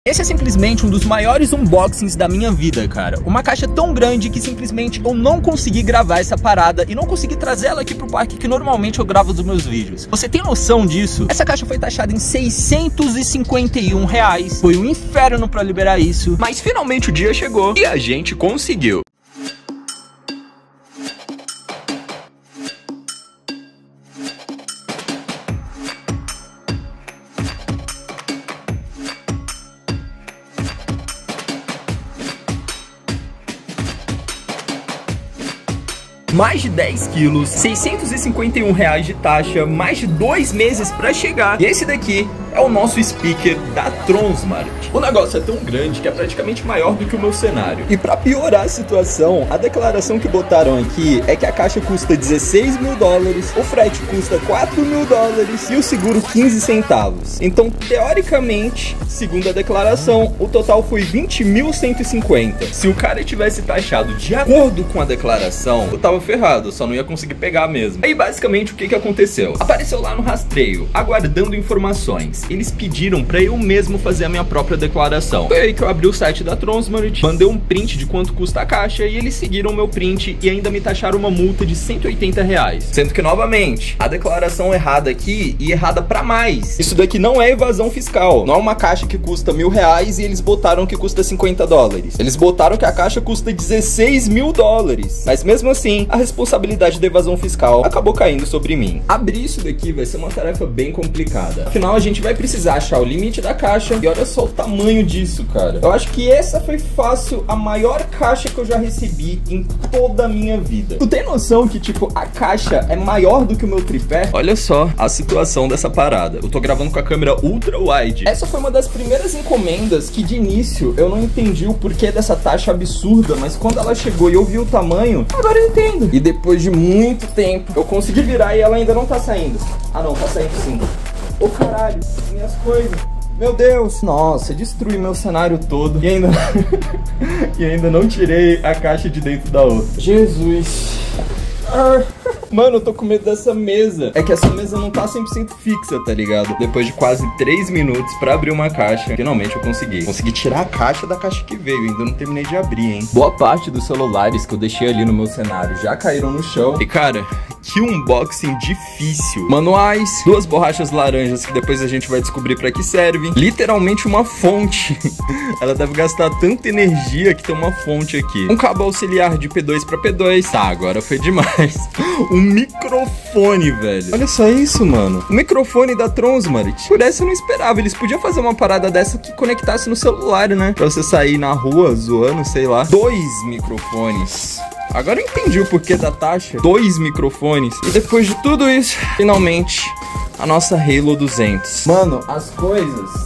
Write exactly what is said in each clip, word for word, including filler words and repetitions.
Esse é simplesmente um dos maiores unboxings da minha vida, cara. Uma caixa tão grande que simplesmente eu não consegui gravar essa parada e não consegui trazer ela aqui pro parque que normalmente eu gravo dos meus vídeos. Você tem noção disso? Essa caixa foi taxada em seiscentos e cinquenta e um reais. Foi um inferno pra liberar isso. Mas finalmente o dia chegou e a gente conseguiu. Mais de dez quilos, seiscentos e cinquenta e um reais de taxa, mais de dois meses pra chegar. E esse daqui é o nosso speaker da Tronsmart. O negócio é tão grande que é praticamente maior do que o meu cenário. E pra piorar a situação, a declaração que botaram aqui é que a caixa custa dezesseis mil dólares, o frete custa quatro mil dólares e o seguro quinze centavos. Então, teoricamente, segundo a declaração, o total foi vinte mil cento e cinquenta. Se o cara tivesse taxado de acordo com a declaração, eu tava ferrado, eu só não ia conseguir pegar mesmo. Aí basicamente o que que aconteceu? Apareceu lá no rastreio, aguardando informações. Eles pediram pra eu mesmo fazer a minha própria declaração. Foi aí que eu abri o site da Tronsmart, mandei um print de quanto custa a caixa e eles seguiram o meu print e ainda me taxaram uma multa de cento e oitenta reais. Sendo que, novamente, a declaração errada aqui e errada pra mais. Isso daqui não é evasão fiscal. Não é uma caixa que custa mil reais e eles botaram que custa cinquenta dólares. Eles botaram que a caixa custa dezesseis mil dólares. Mas mesmo assim, a responsabilidade da evasão fiscal acabou caindo sobre mim. Abrir isso daqui vai ser uma tarefa bem complicada. Afinal, a gente vai precisar achar o limite da caixa e olha só o tamanho disso, cara. Eu acho que essa foi fácil a maior caixa que eu já recebi em toda a minha vida. Tu tem noção que, tipo, a caixa é maior do que o meu tripé? Olha só a situação dessa parada. Eu tô gravando com a câmera ultra wide. Essa foi uma das primeiras encomendas que de início eu não entendi o porquê dessa taxa absurda, mas quando ela chegou e eu vi o tamanho, agora eu entendo. E depois de muito tempo, eu consegui virar e ela ainda não tá saindo. Ah não, tá saindo sim. Ô caralho, minhas coisas. Meu Deus. Nossa, destruí meu cenário todo. E ainda... e ainda não tirei a caixa de dentro da outra. Jesus. Ah. Mano, eu tô com medo dessa mesa. É que essa mesa não tá cem por cento fixa, tá ligado? Depois de quase três minutos pra abrir uma caixa, finalmente eu consegui. Consegui tirar a caixa da caixa que veio. Ainda não terminei de abrir, hein? Boa parte dos celulares que eu deixei ali no meu cenário já caíram no chão. E cara, que unboxing difícil. Manuais, duas borrachas laranjas que depois a gente vai descobrir pra que servem. Literalmente uma fonte. Ela deve gastar tanta energia que tem uma fonte aqui. Um cabo auxiliar de P dois pra P dois. Tá, agora foi demais. Um microfone, velho. Olha só isso, mano. O microfone da Tronsmart. Por essa eu não esperava. Eles podiam fazer uma parada dessa que conectasse no celular, né? Pra você sair na rua zoando, sei lá. Dois microfones. Agora eu entendi o porquê da taxa. Dois microfones. E depois de tudo isso, finalmente, a nossa Halo duzentos. Mano, as coisas...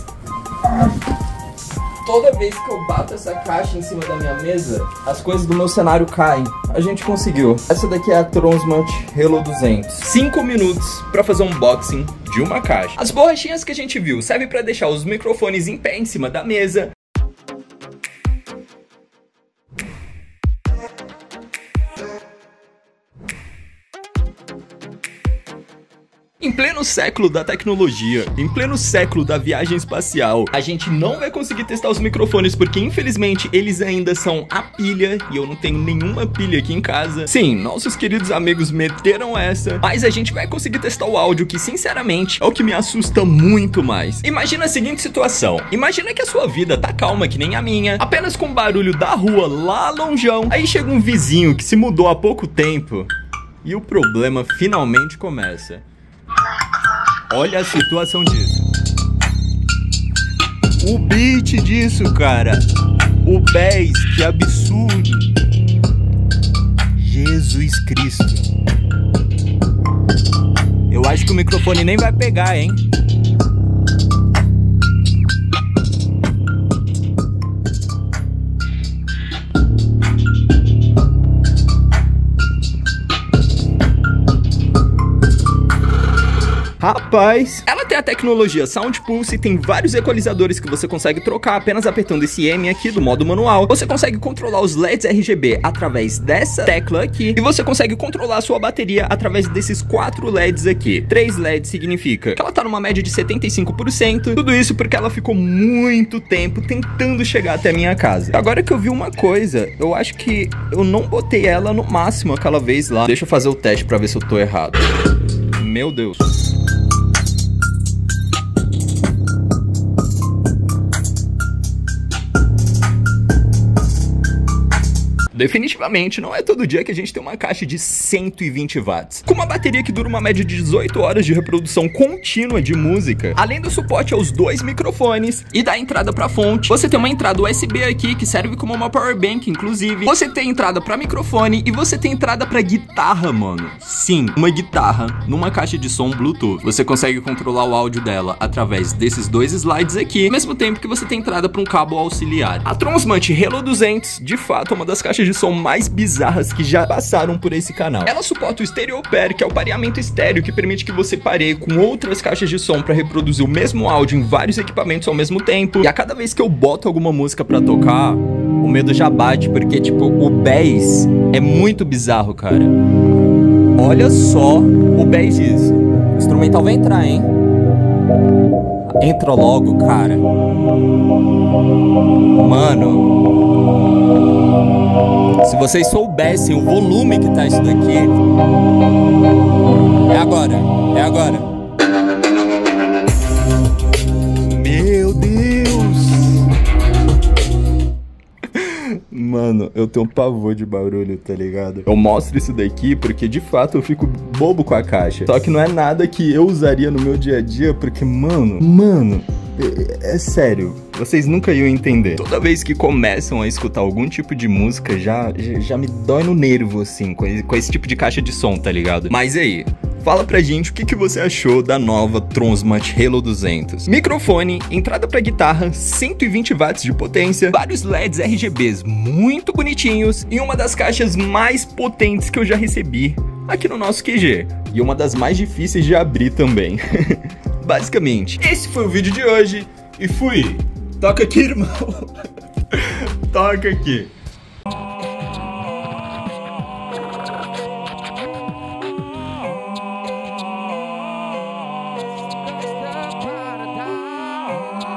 Toda vez que eu bato essa caixa em cima da minha mesa, as coisas do meu cenário caem. A gente conseguiu. Essa daqui é a Tronsmart Halo duzentos. Cinco minutos pra fazer um unboxing de uma caixa. As borrachinhas que a gente viu servem pra deixar os microfones em pé em cima da mesa. Em pleno século da tecnologia, em pleno século da viagem espacial, a gente não vai conseguir testar os microfones porque infelizmente eles ainda são a pilha e eu não tenho nenhuma pilha aqui em casa. Sim, nossos queridos amigos meteram essa, mas a gente vai conseguir testar o áudio que sinceramente é o que me assusta muito mais. Imagina a seguinte situação, imagina que a sua vida tá calma que nem a minha, apenas com o barulho da rua lá longeão, aí chega um vizinho que se mudou há pouco tempo e o problema finalmente começa. Olha a situação disso. O beat disso, cara. O bass, que absurdo. Jesus Cristo. Eu acho que o microfone nem vai pegar, hein? Rapaz. Rapaz, ela tem a tecnologia Sound Pulse, tem vários equalizadores que você consegue trocar apenas apertando esse M aqui do modo manual. Você consegue controlar os L E Ds R G B através dessa tecla aqui e você consegue controlar a sua bateria através desses quatro L E Ds aqui. três L E Ds significa que ela tá numa média de setenta e cinco por cento, tudo isso porque ela ficou muito tempo tentando chegar até a minha casa. Agora que eu vi uma coisa, eu acho que eu não botei ela no máximo aquela vez lá. Deixa eu fazer o teste pra ver se eu tô errado. Meu Deus. Definitivamente não é todo dia que a gente tem uma caixa de cento e vinte watts, com uma bateria que dura uma média de dezoito horas de reprodução contínua de música, além do suporte aos dois microfones e da entrada para fonte. Você tem uma entrada U S B aqui que serve como uma power bank, inclusive. Você tem entrada para microfone e você tem entrada para guitarra, mano. Sim, uma guitarra numa caixa de som Bluetooth. Você consegue controlar o áudio dela através desses dois slides aqui, ao mesmo tempo que você tem entrada para um cabo auxiliar. A Tronsmant Halo duzentos, de fato, é uma das caixas de som mais bizarras que já passaram por esse canal. Ela suporta o Stereo Pair, que é o pareamento estéreo que permite que você pareie com outras caixas de som para reproduzir o mesmo áudio em vários equipamentos ao mesmo tempo. E a cada vez que eu boto alguma música para tocar, o medo já bate, porque tipo, o bass é muito bizarro, cara. Olha só o bass disso. O instrumental vai entrar, hein? Entra logo, cara. Mano, se vocês soubessem o volume que tá isso daqui. É agora, é agora. Meu Deus. Mano, eu tenho um pavor de barulho, tá ligado? Eu mostro isso daqui porque, de fato, eu fico bobo com a caixa. Só que não é nada que eu usaria no meu dia a dia, porque, mano, mano, é, é sério, vocês nunca iam entender. Toda vez que começam a escutar algum tipo de música, já, já, já me dói no nervo, assim, com esse, com esse tipo de caixa de som, tá ligado? Mas aí, fala pra gente o que, que você achou da nova Tronsmant Halo duzentos. Microfone, entrada pra guitarra, cento e vinte watts de potência, vários L E Ds R G Bs muito bonitinhos e uma das caixas mais potentes que eu já recebi aqui no nosso Q G. E uma das mais difíceis de abrir também. Basicamente, esse foi o vídeo de hoje e fui. Toca aqui, irmão. Toca aqui.